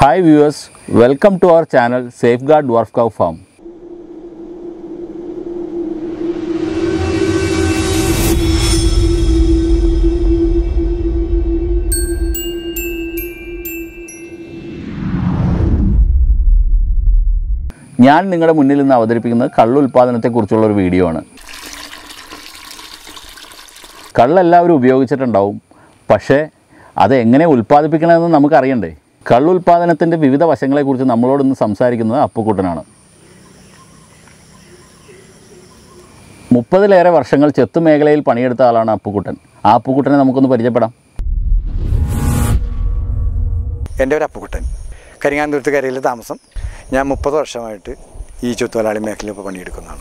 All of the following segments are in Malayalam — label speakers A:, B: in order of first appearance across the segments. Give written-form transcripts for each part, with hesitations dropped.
A: Hi viewers, welcome to our channel Safeguard Dwarf Cow Farm. ഞാൻ നിങ്ങളുടെ മുന്നിൽ നിന്ന് അവതരിപ്പിക്കുന്നത് കള്ള് ഉൽപാദനത്തെക്കുറിച്ചുള്ള ഒരു വീഡിയോ ആണ്. കള്ള് എല്ലാവരും ഉപയോഗിച്ചിട്ടുണ്ടാവും, പക്ഷേ അത് എങ്ങനെ ഉൽപ്പാദിപ്പിക്കണമെന്ന് നമുക്കറിയണ്ടേ. കള്ള് ഉൽപാദനത്തിൻ്റെ വിവിധ വശങ്ങളെക്കുറിച്ച് നമ്മളോടൊന്ന് സംസാരിക്കുന്നത് അപ്പുക്കുട്ടനാണ്. 30-ലേറെ വർഷങ്ങൾ ചെത്തു മേഖലയിൽ പണിയെടുത്ത ആളാണ് അപ്പുക്കുട്ടൻ. ആ അപ്പുക്കുട്ടനെ നമുക്കൊന്ന് പരിചയപ്പെടാം.
B: എൻ്റെ ഒരു അപ്പുക്കുട്ടൻ, കരിങ്ങാന്തൂരത്ത് കരയിൽ താമസം. ഞാൻ 30 വർഷമായിട്ട് ഈ ചെത്തുതൊഴിലാളി മേഖലയിൽ ഇപ്പോൾ പണിയെടുക്കുന്നതാണ്.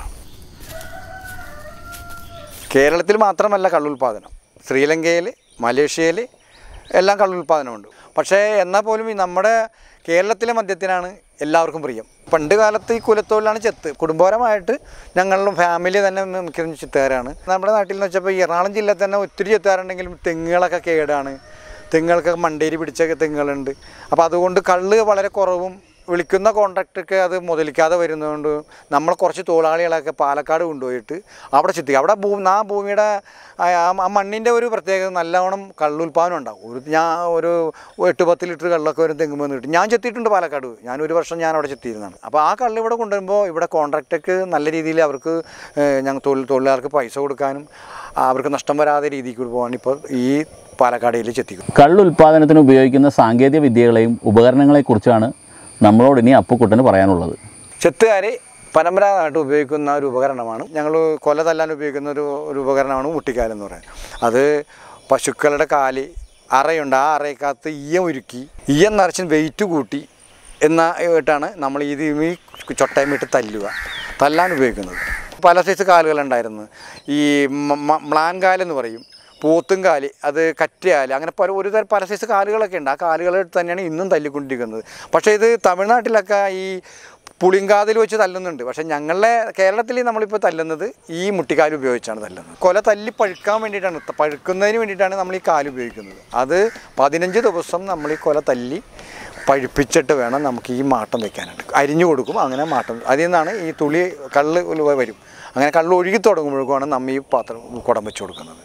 B: കേരളത്തിൽ മാത്രമല്ല കള്ളുൽപാദനം, ശ്രീലങ്കയിൽ, മലേഷ്യയിൽ എല്ലാം കള്ളുൽപാദനമുണ്ട്. പക്ഷേ എന്നാൽ പോലും ഈ നമ്മുടെ കേരളത്തിലെ മദ്യത്തിനാണ് എല്ലാവർക്കും പ്രിയം. പണ്ട് കാലത്ത് ഈ കുലത്തൊഴിലാണ് ചെത്ത്. കുടുംബപരമായിട്ട് ഞങ്ങളുടെ ഫാമിലി തന്നെ മിക്ക ചെത്തുകാരാണ്. നമ്മുടെ നാട്ടിൽ എന്ന് വെച്ചപ്പോൾ എറണാകുളം ജില്ലയിൽ തന്നെ ഒത്തിരി ചെത്തുകാരുണ്ടെങ്കിലും തെങ്ങുകളൊക്കെ കേടാണ്. തെങ്ങുകൾക്ക് മണ്ടേരി പിടിച്ച തെങ്ങുകളുണ്ട്. അപ്പോൾ അതുകൊണ്ട് കള്ള് വളരെ കുറവും വിളിക്കുന്ന കോൺട്രാക്ടർക്ക് അത് മുതലിക്കാതെ വരുന്നതുകൊണ്ട് നമ്മൾ കുറച്ച് തൊഴിലാളികളൊക്കെ പാലക്കാട് കൊണ്ടുപോയിട്ട് അവിടെ ചെത്തി. അവിടെ ആ ഭൂമിയുടെ ആ മണ്ണിൻ്റെ ഒരു പ്രത്യേകത നല്ലവണ്ണം കള്ളുൽപാദനം ഉണ്ടാകും. ഞാൻ ഒരു 8-10 ലിറ്റർ കള്ളൊക്കെ ഒരു തെങ്ങുമ്പോൾ കിട്ടും. ഞാൻ ചെത്തിയിട്ടുണ്ട് പാലക്കാട്. ഒരു വർഷം ഞാൻ അവിടെ ചെത്തിയിരുന്നതാണ്. അപ്പോൾ ആ കള്ള് ഇവിടെ കൊണ്ടുവരുമ്പോൾ ഇവിടെ കോൺട്രാക്ടർക്ക് നല്ല രീതിയിൽ അവർക്ക് ഞങ്ങൾ തൊഴിലാളികൾക്ക് പൈസ കൊടുക്കാനും അവർക്ക് നഷ്ടം വരാതെ രീതിക്ക് പോകാൻ ഇപ്പോൾ ഈ പാലക്കാടിൽ ചെത്തിക്കും.
A: കള്ള് ഉൽപാദനത്തിന് ഉപയോഗിക്കുന്ന സാങ്കേതിക വിദ്യകളെയും ഉപകരണങ്ങളെക്കുറിച്ചാണ് നമ്മളോട് ഇനി അപ്പുക്കുട്ടന് പറയാനുള്ളത്.
B: ചെത്തുകാർ പരമ്പരാഗതമായിട്ട് ഉപയോഗിക്കുന്ന ഒരു ഉപകരണമാണ്, ഞങ്ങൾ കൊല തല്ലാൻ ഉപയോഗിക്കുന്ന ഒരു ഉപകരണമാണ് മുട്ടിക്കാലെന്ന് പറയുന്നത്. അത് പശുക്കളുടെ കാല് അറയുണ്ട്, ആ അറയ്ക്കകത്ത് ഈയം ഉരുക്കി ഈയം നിറച്ച് വെയിറ്റ് കൂട്ടി എന്നായിട്ടാണ് നമ്മൾ ഈ ചൊട്ടയുമിട്ട് തല്ലാൻ ഉപയോഗിക്കുന്നത്. പല സൈസ് കാലുകളുണ്ടായിരുന്നു. ഈ മ്ലാൻകാലെന്ന് പറയും, പോത്തുംകാല്, അത് കറ്റയാല്, അങ്ങനെ പല സൈസ് കാലുകളൊക്കെ ഉണ്ട്. ആ കാലുകൾ തന്നെയാണ് ഇന്നും തല്ലിക്കൊണ്ടിരിക്കുന്നത്. പക്ഷേ ഇത് തമിഴ്നാട്ടിലൊക്കെ ഈ പുളിങ്കാതിൽ വെച്ച് തല്ലുന്നുണ്ട്. പക്ഷേ ഞങ്ങളുടെ കേരളത്തിൽ നമ്മളിപ്പോൾ തല്ലുന്നത് ഈ മുട്ടിക്കാല് ഉപയോഗിച്ചാണ് തല്ലുന്നത്. കൊല തല്ലി പഴുക്കാൻ വേണ്ടിയിട്ടാണ്, പഴുക്കുന്നതിന് വേണ്ടിയിട്ടാണ് നമ്മൾ ഈ കാല് ഉപയോഗിക്കുന്നത്. അത് 15 ദിവസം നമ്മൾ ഈ കൊല തല്ലി പഴുപ്പിച്ചിട്ട് വേണം നമുക്ക് ഈ മാട്ടം വെക്കാനായിട്ട്. അരിഞ്ഞു കൊടുക്കും, അങ്ങനെ മാട്ടം. അതിൽ നിന്നാണ് ഈ തുളി കള്ള് വരും. അങ്ങനെ കള്ള് ഒഴുകി തുടങ്ങുമ്പോഴേക്കുമാണ് നമ്മൾ ഈ പാത്രം കുടം വെച്ച് കൊടുക്കുന്നത്.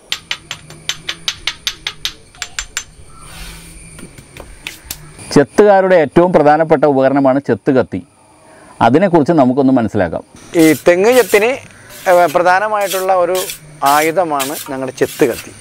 A: ചെത്തുകാരുടെ ഏറ്റവും പ്രധാനപ്പെട്ട ഉപകരണമാണ് ചെത്ത് കത്തി. അതിനെക്കുറിച്ച് നമുക്കൊന്ന് മനസ്സിലാക്കാം.
B: ഈ തെങ്ങ് ചെത്തിന് പ്രധാനമായിട്ടുള്ള ഒരു ആയുധമാണ് ഞങ്ങളുടെ ചെത്ത് കത്തി.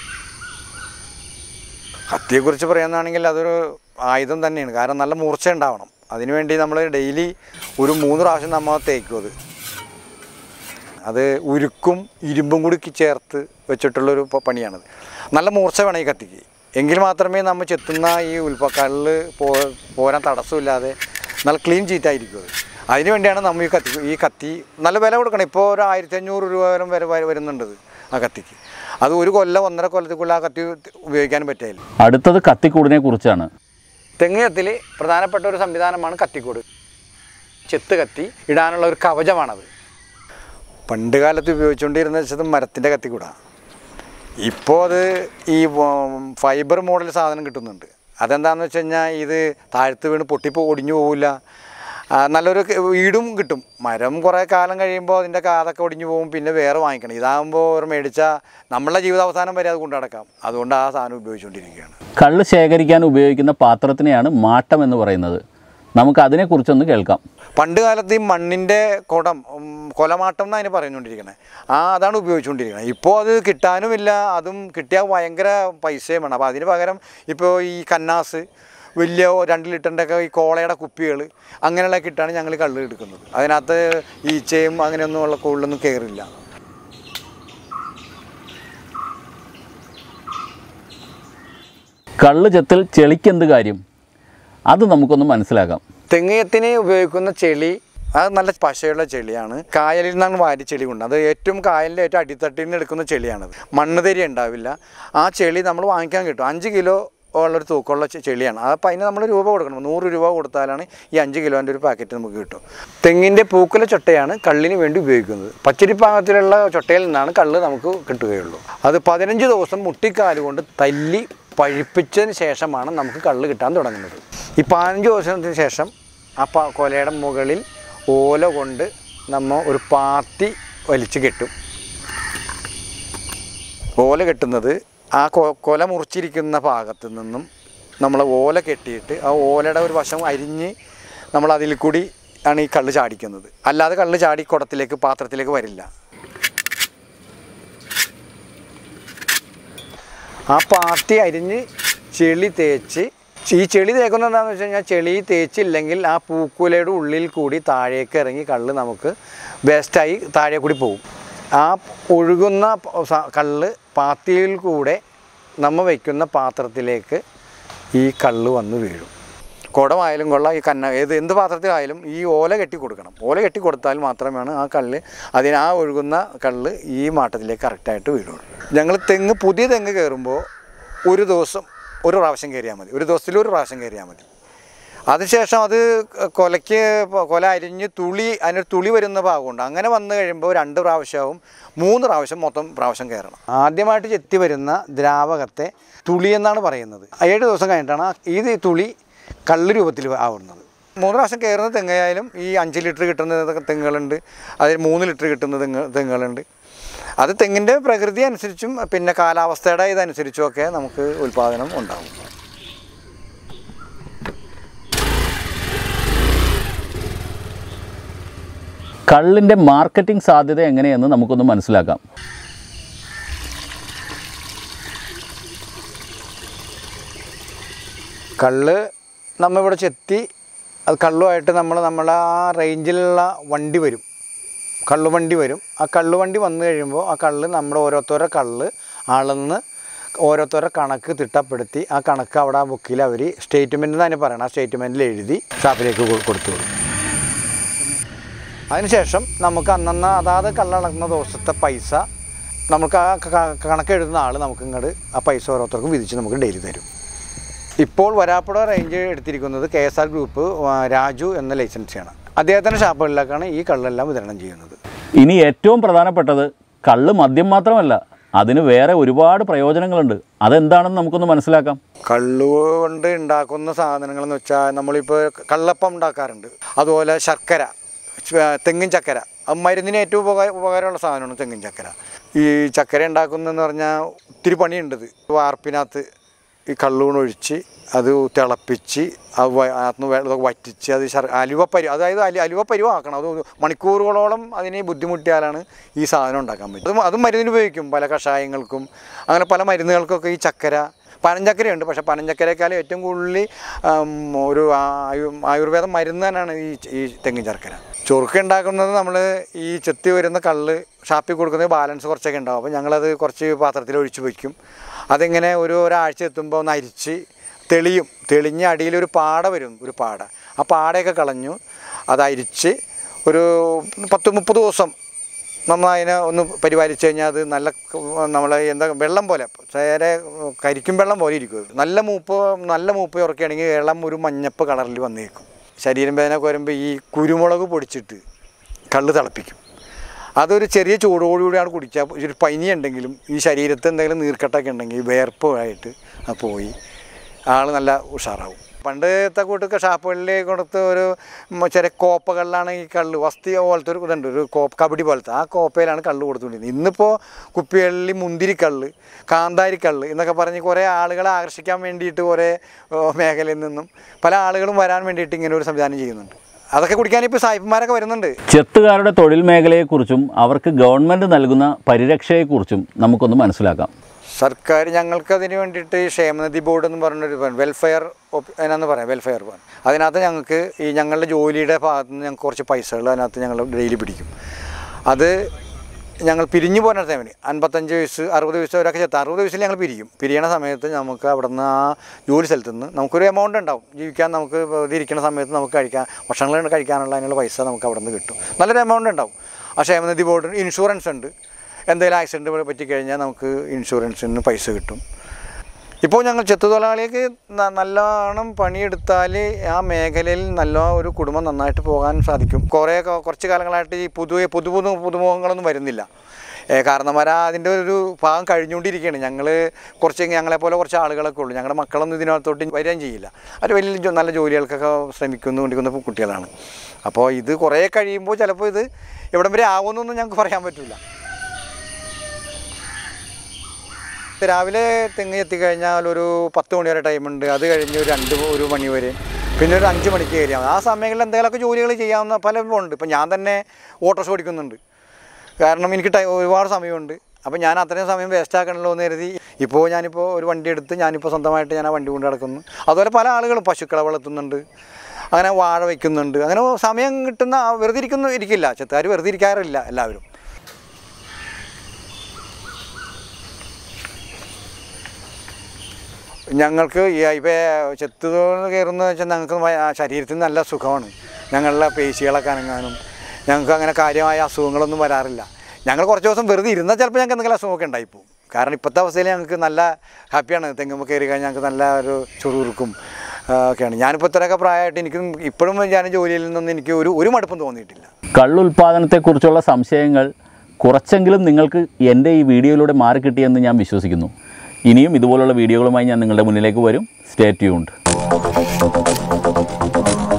B: കത്തിയെക്കുറിച്ച് പറയുന്നതാണെങ്കിൽ അതൊരു ആയുധം തന്നെയാണ്. കാരണം നല്ല മൂർച്ച ഉണ്ടാവണം. അതിനുവേണ്ടി നമ്മൾ ഡെയിലി ഒരു 3 പ്രാവശ്യം നമ്മൾ തേക്കും. അത് ഉരുക്കും ഇരുമ്പും കൂടി ചേർത്ത് വെച്ചിട്ടുള്ളൊരു പണിയാണത്. നല്ല മൂർച്ച വേണം ഈ കത്തിക്ക്. എങ്കിൽ മാത്രമേ നമ്മൾ ചെത്തുന്ന ഈ കള്ള് പോരാൻ തടസ്സമില്ലാതെ നല്ല ക്ലീൻ ചീറ്റായിരിക്കും അത്. അതിന് വേണ്ടിയാണ് നമ്മൾ ഈ കത്തി നല്ല വില കൊടുക്കണം. ഇപ്പോൾ ഒരു 1500 രൂപ വരെ വരുന്നുണ്ട് ആ കത്തിക്ക്. അത് ഒരു കൊല്ലം 1.5 കൊല്ലത്തിക്കുള്ള ആ കത്തി ഉപയോഗിക്കാനും പറ്റില്ല.
A: അടുത്തത് കത്തിക്കൂടിനെ കുറിച്ചാണ്.
B: തെങ്ങ് കത്തിൽ പ്രധാനപ്പെട്ട ഒരു സംവിധാനമാണ് കത്തിക്കൂട്. ചെത്ത് കത്തി ഇടാനുള്ള ഒരു കവചമാണത്. പണ്ട് കാലത്ത് ഉപയോഗിച്ചുകൊണ്ടിരുന്ന വെച്ചത് മരത്തിൻ്റെ കത്തിക്കൂടാണ്. ഇപ്പോൾ അത് ഈ ഫൈബർ മോഡൽ സാധനം കിട്ടുന്നുണ്ട്. അതെന്താണെന്ന് വെച്ച് കഴിഞ്ഞാൽ ഇത് താഴ്ത്ത് വീണ് പൊട്ടിപ്പോൾ ഒടിഞ്ഞു പോവില്ല, നല്ലൊരു വീടും കിട്ടും. മരം കുറേ കാലം കഴിയുമ്പോൾ അതിൻ്റെ കാതൊക്കെ ഒടിഞ്ഞു പോകും, പിന്നെ വേറെ വാങ്ങിക്കണം. ഇതാകുമ്പോൾ ഒരു മേടിച്ചാൽ നമ്മളുടെ ജീവിതാവസാനം വരെ അത് കൊണ്ടു നടക്കാം. അതുകൊണ്ട് ആ സാധനം ഉപയോഗിച്ചുകൊണ്ടിരിക്കുകയാണ്.
A: കള്ള് ശേഖരിക്കാൻ ഉപയോഗിക്കുന്ന പാത്രത്തിനെയാണ് മാട്ടം എന്ന് പറയുന്നത്. നമുക്ക് അതിനെക്കുറിച്ചൊന്ന് കേൾക്കാം.
B: പണ്ട് കാലത്ത് ഈ മണ്ണിൻ്റെ കുടം, കൊലമാട്ടം എന്ന് അതിന് പറഞ്ഞുകൊണ്ടിരിക്കണേ, അതാണ് ഉപയോഗിച്ചുകൊണ്ടിരിക്കുന്നത്. ഇപ്പോൾ അത് കിട്ടാനുമില്ല. അതും കിട്ടിയാൽ ഭയങ്കര പൈസയും വേണം. അപ്പോൾ അതിന് പകരം ഇപ്പോൾ ഈ കന്നാസ്, വലിയ 2 ലിറ്ററിൻ്റെ ഒക്കെ ഈ കോളയുടെ കുപ്പികൾ, അങ്ങനെയുള്ള കിട്ടാണ് ഞങ്ങൾ കള്ള് എടുക്കുന്നത്. അതിനകത്ത് ഈച്ചയും അങ്ങനെയൊന്നും ഉള്ള കൂടുതലൊന്നും കയറില്ല.
A: കള്ള് ചെത്തിൽ ചെളിക്കെന്ത് കാര്യം, അത് നമുക്കൊന്ന് മനസ്സിലാക്കാം.
B: തെങ്ങയത്തിന് ഉപയോഗിക്കുന്ന ചെളി അത് നല്ല പശയുള്ള ചെളിയാണ്. കായലിൽ നിന്നാണ് വാരി ചെളി കൊണ്ട്. അത് ഏറ്റവും കായലിൻ്റെ ഏറ്റവും അടിത്തട്ടിൽ നിന്ന് എടുക്കുന്ന ചെളിയാണത്. മണ്ണ് തരി ഉണ്ടാവില്ല. ആ ചെളി നമ്മൾ വാങ്ങിക്കാൻ കിട്ടും. 5 കിലോ ഉള്ളൊരു തൂക്കമുള്ള ചെളിയാണ്. അപ്പോൾ അതിന് നമ്മൾ രൂപ കൊടുക്കണം. 100 രൂപ കൊടുത്താലാണ് ഈ 5 കിലോൻ്റെ ഒരു പാക്കറ്റ് നമുക്ക് കിട്ടും. തെങ്ങിൻ്റെ പൂക്കുല ചൊട്ടയാണ് കള്ളിന് വേണ്ടി ഉപയോഗിക്കുന്നത്. പച്ചരിപ്പാകത്തിലുള്ള ചൊട്ടയിൽ നിന്നാണ് കള്ള് നമുക്ക് കിട്ടുകയുള്ളൂ. അത് 15 ദിവസം മുട്ടിക്കാല് കൊണ്ട് തല്ലി പഴുപ്പിച്ചതിന് ശേഷമാണ് നമുക്ക് കള്ള് കിട്ടാൻ തുടങ്ങുന്നത്. ഈ 15 ദിവസത്തിന് ശേഷം ആ കൊലയുടെ മുകളിൽ ഓല കൊണ്ട് നമ്മൾ ഒരു പാത്തി വലിച്ചു കെട്ടും. ഓല കെട്ടുന്നത് ആ കൊല മുറിച്ചിരിക്കുന്ന ഭാഗത്ത് നിന്നും നമ്മൾ ഓല കെട്ടിയിട്ട് ആ ഓലയുടെ ഒരു വശം അരിഞ്ഞ് നമ്മൾ അതിൽ കൂടി ആണ് ഈ കള്ള് ചാടിക്കുന്നത്. അല്ലാതെ കള്ള് ചാടി കുടത്തിലേക്ക് പാത്രത്തിലേക്ക് വരില്ല. ആ പാത്തി അരിഞ്ഞ് ചെളി തേച്ച്, ഈ ചെളി തേക്കുന്നത് എന്താണെന്ന് വെച്ച് കഴിഞ്ഞാൽ ചെളി തേച്ചില്ലെങ്കിൽ ആ പൂക്കുലയുടെ ഉള്ളിൽ കൂടി താഴേക്ക് ഇറങ്ങി കള്ള് നമുക്ക് വേസ്റ്റായി താഴെ കൂടി പോകും. ആ ഒഴുകുന്ന കള്ള് പാത്തിയിൽ കൂടെ നമ്മൾ വയ്ക്കുന്ന പാത്രത്തിലേക്ക് ഈ കള്ള് വന്ന് വീഴും. കുടമായാലും കൊള്ളാം, ഈ എന്ത് പാത്രത്തിലായാലും ഈ ഓല കെട്ടി കൊടുക്കണം. ഓല കെട്ടി കൊടുത്താൽ മാത്രമാണ് ആ കള്ള് ആ ഒഴുകുന്ന കള്ള് ഈ മാട്ടത്തിലേക്ക് കറക്റ്റായിട്ട് വീഴുള്ളൂ. ഞങ്ങൾ പുതിയ തെങ്ങ് കയറുമ്പോൾ ഒരു ദിവസം ഒരു പ്രാവശ്യം കയറിയാൽ മതി. ഒരു ദിവസത്തിൽ ഒരു പ്രാവശ്യം കയറിയാൽ മതി. അതിനുശേഷം അത് കൊല അരിഞ്ഞ് അതിനൊരു തുളി വരുന്ന ഭാഗമുണ്ട്. അങ്ങനെ വന്നു കഴിയുമ്പോൾ 2 പ്രാവശ്യവും 3 പ്രാവശ്യം പ്രാവശ്യം കയറണം. ആദ്യമായിട്ട് ചെത്തി വരുന്ന ദ്രാവകത്തെ തുളി എന്നാണ് പറയുന്നത്. 7 ദിവസം കഴിഞ്ഞിട്ടാണ് ഈ തുളി കള്ള് രൂപത്തിൽ ആവുന്നത്. 3 പ്രാവശ്യം കയറുന്ന തെങ്ങായാലും ഈ 5 ലിറ്റർ കിട്ടുന്ന തെങ്ങുകളുണ്ട്, അതിൽ 3 ലിറ്റർ കിട്ടുന്ന തെങ്ങുകളുണ്ട്. അത് തെങ്ങിൻ്റെ പ്രകൃതി അനുസരിച്ചും പിന്നെ കാലാവസ്ഥയുടെ ഇതനുസരിച്ചുമൊക്കെ നമുക്ക് ഉൽപ്പാദനം ഉണ്ടാകും.
A: കള്ളിൻ്റെ മാർക്കറ്റിംഗ് സാധ്യത എങ്ങനെയെന്ന് നമുക്കൊന്ന് മനസ്സിലാക്കാം.
B: കള്ള് നമ്മളിവിടെ ചെത്തി അത് കള്ളുമായിട്ട് നമ്മളെ ആ റേഞ്ചിലുള്ള വണ്ടി വരും, കള്ളുവണ്ടി വരും. ആ കള്ളുവണ്ടി വന്നു കഴിയുമ്പോൾ ആ കള്ള് നമ്മുടെ ഓരോരുത്തരുടെ കള്ള് അളന്ന് ഓരോരുത്തരുടെ കണക്ക് തിട്ടപ്പെടുത്തി ആ കണക്ക് അവിടെ ആ ബുക്കിൽ അവർ സ്റ്റേറ്റ്മെൻറ്റ് തന്നെ പറയണം. ആ സ്റ്റേറ്റ്മെൻറ്റിൽ എഴുതി ഷാപ്പിലേക്ക് കൊടുത്തു വിടും. അതിനുശേഷം നമുക്ക് അതാത് കള്ളളക്കുന്ന ദിവസത്തെ പൈസ നമുക്ക് ആ കണക്ക് എഴുതുന്ന ആൾ നമുക്ക് ഇങ്ങോട്ട് ആ പൈസ ഓരോരുത്തർക്കും വിധിച്ച് നമുക്ക് ഡെയിലി തരും. ഇപ്പോൾ വരാപ്പുഴ റേഞ്ച് എടുത്തിരിക്കുന്നത് KSR ഗ്രൂപ്പ് രാജു എന്ന ലൈസൻസിയാണ്. അദ്ദേഹത്തിൻ്റെ ഷാപ്പുകളിലേക്കാണ് ഈ കള്ളെല്ലാം വിതരണം ചെയ്യുന്നത്.
A: ഇനി ഏറ്റവും പ്രധാനപ്പെട്ടത് കള്ള് മദ്യം മാത്രമല്ല, അതിന് വേറെ ഒരുപാട് പ്രയോജനങ്ങളുണ്ട്. അതെന്താണെന്ന് നമുക്കൊന്ന് മനസ്സിലാക്കാം.
B: കള്ളു കൊണ്ട് ഉണ്ടാക്കുന്ന സാധനങ്ങളെന്ന് വെച്ചാൽ നമ്മളിപ്പോൾ കള്ളപ്പം ഉണ്ടാക്കാറുണ്ട്. അതുപോലെ ശർക്കര, തെങ്ങിൻ ചക്കര, മരുന്നിന് ഏറ്റവും ഉപകാരമുള്ള സാധനമാണ് തെങ്ങിൻ ചക്കര. ഈ ചക്കര ഉണ്ടാക്കുന്നതെന്ന് പറഞ്ഞാൽ ഒത്തിരി പണിയുണ്ടത്. വാർപ്പിനകത്ത് ഈ കള്ളൂണൊഴിച്ച് അത് തിളപ്പിച്ച് അതിന് വെള്ളം വറ്റിച്ച് അത് അതായത് അലുവപ്പരുവാക്കണം. അത് മണിക്കൂറുകളോളം അതിനെ ബുദ്ധിമുട്ടിയാലാണ് ഈ സാധനം ഉണ്ടാക്കാൻ പറ്റും. അതും മരുന്നിന് ഉപയോഗിക്കും, പല കഷായങ്ങൾക്കും അങ്ങനെ പല മരുന്നുകൾക്കൊക്കെ ഈ ചക്കര. പനഞ്ചക്കരയുണ്ട്, പക്ഷേ പനഞ്ചക്കരയേക്കാളും ഏറ്റവും കൂടുതൽ ഒരു ആയുർവേദ മരുന്ന് തന്നെയാണ് ഈ തെങ്ങിൻ ശർക്കര. ചൊറുക്ക ഉണ്ടാക്കുന്നത് നമ്മൾ ഈ ചെത്തി വരുന്ന കള്ള് ഷാപ്പിൽ കൊടുക്കുന്നത് ബാലൻസ് കുറച്ചൊക്കെ ഉണ്ടാവും. അപ്പോൾ ഞങ്ങളത് കുറച്ച് പാത്രത്തിൽ ഒഴിച്ച് വയ്ക്കും. അതിങ്ങനെ ഒരാഴ്ച എത്തുമ്പോൾ ഒന്ന് അരിച്ച് തെളിഞ്ഞ് അടിയിലൊരു പാട വരും, ഒരു പാട. ആ പാടയൊക്കെ കളഞ്ഞു അത് അരിച്ച് ഒരു 10-30 ദിവസം നമ്മൾ അതിനെ ഒന്ന് പരിപാലിച്ച് കഴിഞ്ഞാൽ അത് വെള്ളം പോലെ ചേരെ കരിക്കും വെള്ളം പോലെ ഇരിക്കും. നല്ല മൂപ്പ് ഉറക്കുകയാണെങ്കിൽ വെള്ളം ഒരു മഞ്ഞപ്പ് കളറിൽ വന്നേക്കും. ശരീരം വേദന വരുമ്പോൾ ഈ കുരുമുളക് പൊടിച്ചിട്ട് കള്ള് തിളപ്പിക്കും. അതൊരു ചെറിയ ചൂടോടുകൂടിയാണ് കുടിക്കുക. ഒരു പനി ഉണ്ടെങ്കിലും ഈ ശരീരത്ത് എന്തെങ്കിലും നീർക്കെട്ടൊക്കെ ഉണ്ടെങ്കിൽ വേർപ്പമായിട്ട് പോയി ആൾ നല്ല ഉഷാറാവും. പണ്ടത്തെ കൂട്ടൊക്കെ ഷാപ്പുകളിൽ കൊടുത്ത് ഒരു ചെറിയ കോപ്പകളിലാണ് ഈ കള്ള് വസ്തി പോലത്തെ ഒരു ഇതുണ്ട്, ഒരു കബഡി പോലത്തെ ആ കോപ്പയിലാണ് കള്ള് കൊടുത്തുകൊണ്ടിരുന്നത്. ഇന്നിപ്പോൾ കുപ്പികളിൽ മുന്തിരിക്കള്ള്, കാന്താരിക്കള്ള് എന്നൊക്കെ പറഞ്ഞ് കുറേ ആളുകളെ ആകർഷിക്കാൻ വേണ്ടിയിട്ട് കുറേ മേഖലയിൽ നിന്നും പല ആളുകളും വരാൻ വേണ്ടിയിട്ട് ഇങ്ങനെ ഒരു സംവിധാനം ചെയ്യുന്നുണ്ട്. അതൊക്കെ കുടിക്കാനിപ്പോൾ സായിപ്പന്മാരൊക്കെ വരുന്നുണ്ട്.
A: ചെത്തുകാരുടെ തൊഴിൽ മേഖലയെക്കുറിച്ചും അവർക്ക് ഗവൺമെൻറ് നൽകുന്ന പരിരക്ഷയെക്കുറിച്ചും നമുക്കൊന്ന് മനസ്സിലാക്കാം.
B: സർക്കാർ ഞങ്ങൾക്കതിന് വേണ്ടിയിട്ട് ക്ഷേമനിധി ബോർഡ് എന്ന് പറഞ്ഞൊരു വെൽഫെയർ എന്നാന്ന് പറയാം, വെൽഫെയർ ബോർഡ്. അതിനകത്ത് ഞങ്ങൾക്ക് ഈ ഞങ്ങളുടെ ജോലിയുടെ ഭാഗത്ത് നിന്ന് ഞങ്ങൾക്ക് കുറച്ച് പൈസകൾ അതിനകത്ത് ഞങ്ങൾ ഡെയിലി പിടിക്കും. അത് ഞങ്ങൾ പിരിഞ്ഞു പോകുന്ന ടൈമിൽ 55 വയസ്സ് 60 വയസ്സ് അവരൊക്കെ 60 വയസ്സിൽ ഞങ്ങൾ പിരിയണ സമയത്ത് നമുക്ക് അവിടെ നിന്ന് ആ ജോലി സ്ഥലത്ത് നിന്ന് നമുക്കൊരു എമൗണ്ട് ഉണ്ടാവും. ജീവിക്കാൻ നമുക്ക് ഇരിക്കുന്ന സമയത്ത് നമുക്ക് ഭക്ഷണങ്ങൾ കഴിക്കാനുള്ള അതിനുള്ള പൈസ നമുക്ക് അവിടെ നിന്ന് കിട്ടും. നല്ലൊരു എമൗണ്ട് ഉണ്ടാവും. ആ ക്ഷേമനിധി ബോർഡിന് ഇൻഷുറൻസ് ഉണ്ട്. എന്തെങ്കിലും ആക്സിഡൻറ്റ് പറ്റിക്കഴിഞ്ഞാൽ നമുക്ക് ഇൻഷുറൻസിന് പൈസ കിട്ടും. ഇപ്പോൾ ഞങ്ങൾ ചെത്തുതൊഴിലാളിക്ക് നല്ലോണം പണിയെടുത്താൽ ആ മേഖലയിൽ നല്ല ഒരു കുടുംബം നന്നായിട്ട് പോകാൻ സാധിക്കും. കുറച്ച് കാലങ്ങളായിട്ട് ഈ പുതുമുഖങ്ങളൊന്നും വരുന്നില്ല. കാരണന്മാർ അതിൻ്റെ ഒരു ഭാഗം കഴിഞ്ഞുകൊണ്ടിരിക്കുകയാണ്. ഞങ്ങളെപ്പോലെ കുറച്ച് ആളുകളൊക്കെ ഉള്ളൂ. ഞങ്ങളുടെ മക്കളൊന്നും ഇതിനകത്തോട്ട് വരികയും ചെയ്യില്ല. അവർ വലിയ നല്ല ജോലികൾക്കൊക്കെ ശ്രമിക്കൊണ്ടിരിക്കുന്ന കുട്ടികളാണ്. അപ്പോൾ ഇത് കുറേ കഴിയുമ്പോൾ ചിലപ്പോൾ ഇത് എവിടം വരെ ആവുമെന്നൊന്നും ഞങ്ങൾക്ക് പറയാൻ പറ്റില്ല. രാവിലെ തെങ്ങ് എത്തിക്കഴിഞ്ഞാൽ ഒരു 10 മണി വരെ ടൈമുണ്ട്. അത് കഴിഞ്ഞ് ഒരു മണി വരെ, പിന്നെ ഒരു 5 മണിക്ക് കയറിയാൽ മതി. ആ സമയങ്ങളിൽ എന്തെങ്കിലുമൊക്കെ ജോലികൾ ചെയ്യാവുന്ന പലരുണ്ട്. ഇപ്പം ഞാൻ തന്നെ ഓട്ടോസ് ഓടിക്കുന്നുണ്ട്. കാരണം എനിക്ക് ഒരുപാട് സമയമുണ്ട്. അപ്പോൾ ഞാൻ അത്രയും സമയം വേസ്റ്റ് ആക്കണമല്ലോ എന്ന് കരുതി ഞാനിപ്പോൾ ഒരു വണ്ടി എടുത്ത് ഞാനിപ്പോൾ സ്വന്തമായിട്ട് ഞാൻ ആ വണ്ടി കൊണ്ട് നടക്കുന്നു. അതുപോലെ പല ആളുകളും പശുക്കളെ വളർത്തുന്നുണ്ട്, അങ്ങനെ വാഴ വയ്ക്കുന്നുണ്ട്. അങ്ങനെ സമയം കിട്ടുന്ന വെറുതെ ഇരിക്കില്ല. ചെത്തുകാർ വെറുതെ ഇരിക്കാറില്ല എല്ലാവരും. ഞങ്ങൾക്ക് ഇപ്പോൾ ചെത്ത് കയറുന്നത് വെച്ചാൽ ഞങ്ങൾക്ക് ശരീരത്തിന് നല്ല സുഖമാണ്. ഞങ്ങളുടെ പേശികളൊക്കെ അനങ്ങാനും ഞങ്ങൾക്ക് അങ്ങനെ കാര്യമായ അസുഖങ്ങളൊന്നും വരാറില്ല. ഞങ്ങൾ കുറച്ച് ദിവസം വെറുതെ ഇരുന്നാൽ ചിലപ്പോൾ ഞങ്ങൾക്ക് എന്തെങ്കിലും അസുഖമൊക്കെ ഉണ്ടായിപ്പോവും. കാരണം ഇപ്പോഴത്തെ അവസ്ഥയിൽ ഞങ്ങൾക്ക് നല്ല ഹാപ്പിയാണ്. തെങ്ങുമ്പോൾ കയറി കഴിഞ്ഞാൽ ഞങ്ങൾക്ക് നല്ല ഒരു ചുറുചുറുക്കും ഒക്കെയാണ്. ഞാനിപ്പോൾ ഇത്രയൊക്കെ പ്രായമായിട്ട് എനിക്കും ഇപ്പോഴും ഞാൻ ജോലിയിൽ നിന്നൊന്നും എനിക്ക് ഒരു മടുപ്പും തോന്നിയിട്ടില്ല.
A: കള്ളുൽപാദനത്തെക്കുറിച്ചുള്ള സംശയങ്ങൾ കുറച്ചെങ്കിലും നിങ്ങൾക്ക് എൻ്റെ ഈ വീഡിയോയിലൂടെ മാറിക്കിട്ടിയെന്ന് ഞാൻ വിശ്വസിക്കുന്നു. ഇനിയും ഇതുപോലുള്ള വീഡിയോകളുമായി ഞാൻ നിങ്ങളുടെ മുന്നിലേക്ക് വരും. Stay tuned.